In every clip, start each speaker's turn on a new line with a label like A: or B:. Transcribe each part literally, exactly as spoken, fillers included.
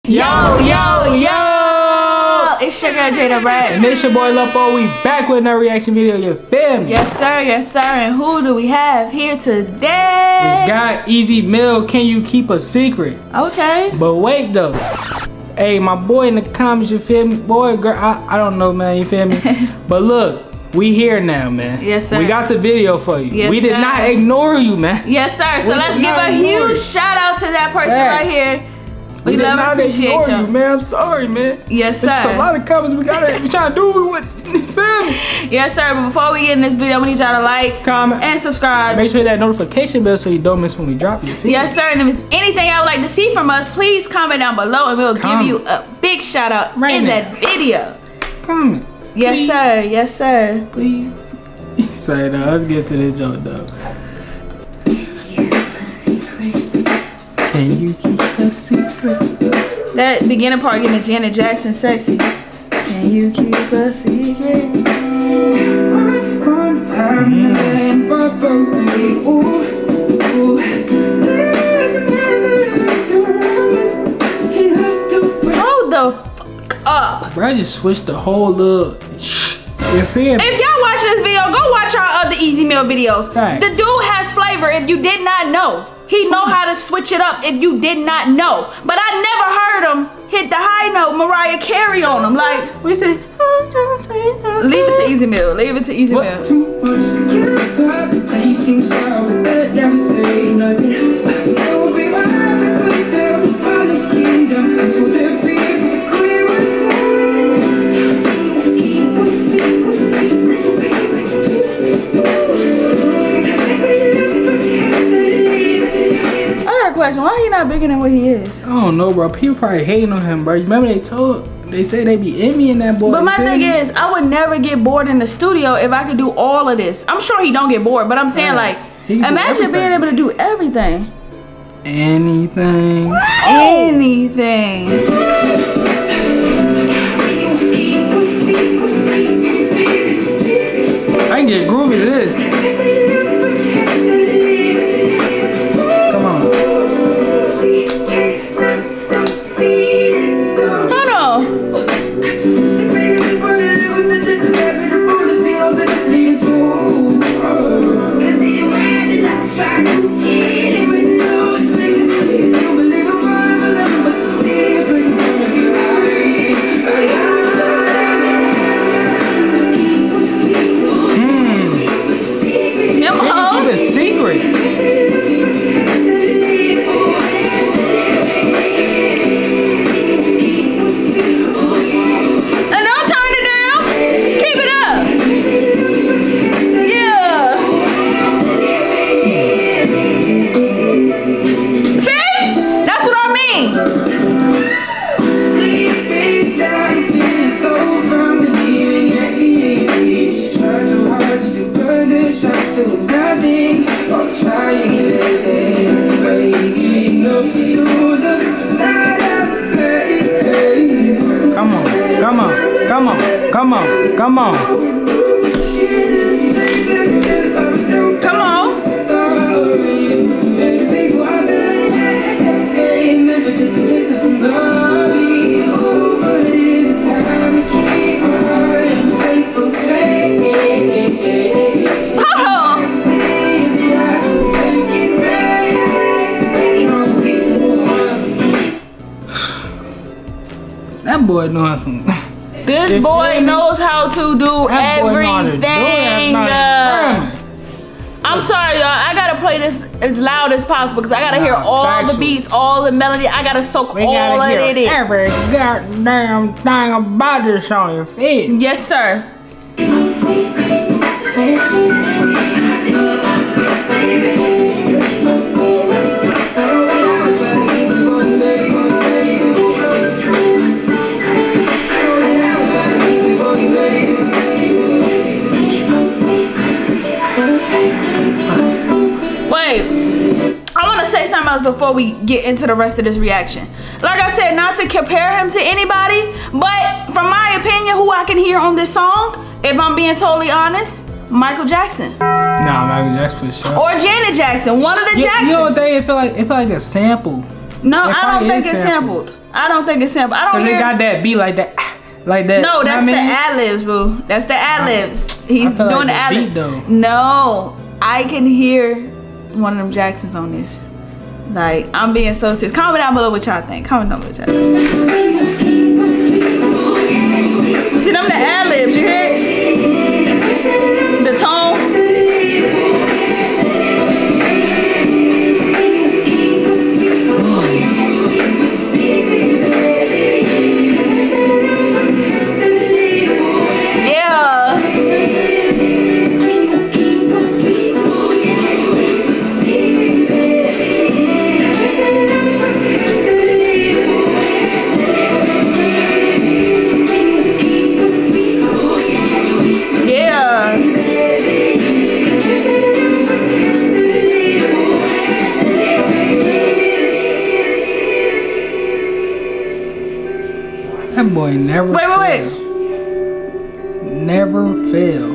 A: Yo, yo, yo! It's your girl Jada Brad.
B: And it's your boy Lupo. We back with another reaction video, you feel me?
A: Yes sir, yes sir. And who do we have here today?
B: We got Easy Mill, Can You Keep a Secret?
A: Okay.
B: But wait though. Hey, my boy in the comments, you feel me? Boy, girl, I, I don't know, man, you feel me? But look, we here now, man.
A: Yes, sir.
B: We got the video for you.
A: Yes,
B: we did
A: sir.
B: not ignore you, man.
A: Yes, sir. So
B: We
A: let's
B: did
A: give
B: not
A: a
B: ignore
A: huge
B: you.
A: shout out to that person
B: Facts.
A: right here. We,
B: We did
A: love and
B: not
A: appreciate
B: ignore
A: you.
B: you, man. I'm sorry, man.
A: Yes,
B: There's
A: sir.
B: a lot of comments we gotta we trying to do what you feel me?
A: Yes, sir. But before we get in this video, we need y'all to like,
B: Comment,
A: and subscribe.
B: make sure that notification bell so you don't miss when we drop it.
A: Yes, sir. And if there's anything y'all would like to see from us, please comment down below, and we'll
B: Comment.
A: give you a big shout out
B: Right
A: in
B: now.
A: that video.
B: Comment.
A: Yes,
B: Please.
A: sir. Yes, sir.
B: Please. Sorry, no, let's get to this joke though. Can you keep a secret?
A: That beginning part giving Janet Jackson sexy. Can you keep a secret?
C: Once upon a time, the land far from me. Ooh, ooh. There's a man that loved He loved to wait.
A: Hold the fuck up.
B: Bro, I just switched the whole little shh. You feel me?
A: If y'all watching this video, go watch our other Easy Meal videos.
B: Right.
A: The dude has flavor if you did not know. He know how to switch it up if you did not know. But I never heard him hit the high note Mariah Carey on him. Like,
B: We say,
A: leave it to Easy Meal. Leave it to Easy
B: What?
A: Meal.
C: Too much to care about. They seem sour, but never say nothing. There will be one between them, for the kingdom, until their people clear us out. Keep a secret.
A: I got a question. Why he not bigger than what he is?
B: I don't know, bro. People probably hating on him, bro. Remember they told, they said they be envying that boy.
A: But my
B: you feel
A: thing
B: me?
A: is, I would never get bored in the studio if I could do all of this. I'm sure he don't get bored, but I'm saying like,
B: Yes. He can do
A: imagine being
B: everything.
A: able to do everything.
B: Anything.
A: Anything.
B: I can get groovy to this. Come on.
A: Hold on. Them hoes.
B: Keep it secret.
A: And don't turn it down. Keep it up. Yeah. See? That's what I mean.
C: Sleeping down, feeling so firm, believing at ease. Try so hard just to burn this, I feel nothing. I'm trying everything, waking up to the side of the flame.
B: Come on. Come on. Come on. Come on. Come on.
A: Come on. Hold on.
B: That boy doing some.
A: This
B: You
A: boy
B: feel me?
A: knows how to do
B: That boy know how to do it.
A: everything.
B: That's
A: uh,
B: not
A: I'm sorry, y'all. I gotta play this as loud as possible because I gotta hear
B: Nah,
A: all the
B: factual.
A: beats, all the melody. I gotta soak
B: We
A: all
B: gotta
A: of
B: hear
A: it in.
B: every goddamn thing about this on your feet.
A: Yes, sir. Wait, I want to say something else before we get into the rest of this reaction. Like I said, not to compare him to anybody, but from my opinion, who I can hear on this song, if I'm being totally honest, Michael Jackson.
B: Nah, Michael Jackson for sure.
A: Or Janet Jackson, one of the
B: You,
A: Jacksons.
B: you don't think it feel like it feel like a sample?
A: No,
B: It
A: I don't
B: probably
A: think
B: is
A: it's
B: sampled.
A: sampled. I don't think it's sample. I don't
B: Cause
A: hear.
B: they got that beat like that, like that.
A: No, that's
B: you know
A: the
B: what I mean?
A: ad libs, boo. That's the ad libs. He's
B: I feel
A: doing
B: like
A: the
B: the
A: ad
B: beat,
A: libs.
B: though.
A: No, I can hear one of them Jacksons on this. Like, I'm being so serious. Comment down below what y'all think. Comment down below what y'all think. See them the ad libs, you hear it? The tone.
B: That boy never
A: Wait, wait, wait.
B: fail. Never fail.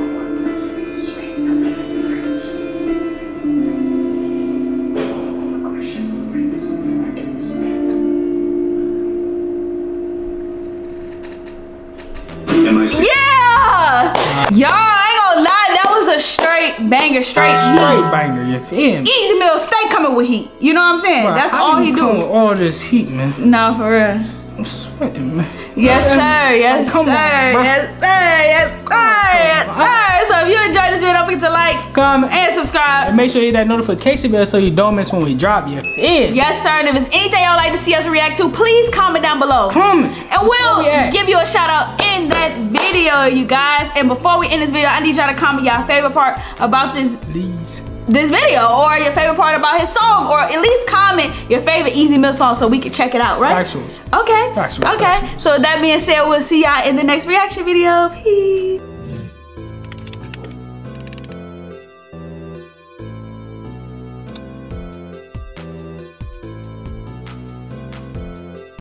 A: Yeah! Y'all, I ain't gonna lie, that was a straight banger, straight
B: Straight
A: heat.
B: banger, you feel me?
A: Easy Meal, stay coming with heat. You know what I'm saying?
B: Bro,
A: That's
B: how
A: all
B: you
A: he
B: come
A: do.
B: with all this heat, man.
A: No, for real.
B: I'm sweating, man.
A: Yes, sir. Yes,
B: Oh, come
A: sir.
B: on, bro.
A: Yes, sir. Yes, sir. Yes,
B: on,
A: sir. So if you enjoyed this video, don't forget to like
B: Comment
A: and subscribe.
B: and make sure you hit that notification bell so you don't miss when we drop your feel.
A: Yes, sir. And if there's anything y'all like to see us react to, please comment down below.
B: Comment.
A: And we'll
B: React.
A: give you a shout out in that video, you guys. And before we end this video, I need y'all to comment your favorite part about this
B: Please.
A: this video, or your favorite part about his song, or at least comment your favorite Easy Meal song so we can check it out, right?
B: Factuals.
A: Okay.
B: Factuals,
A: Okay.
B: factuals.
A: So with that being said, we'll see y'all in the next reaction video. Peace.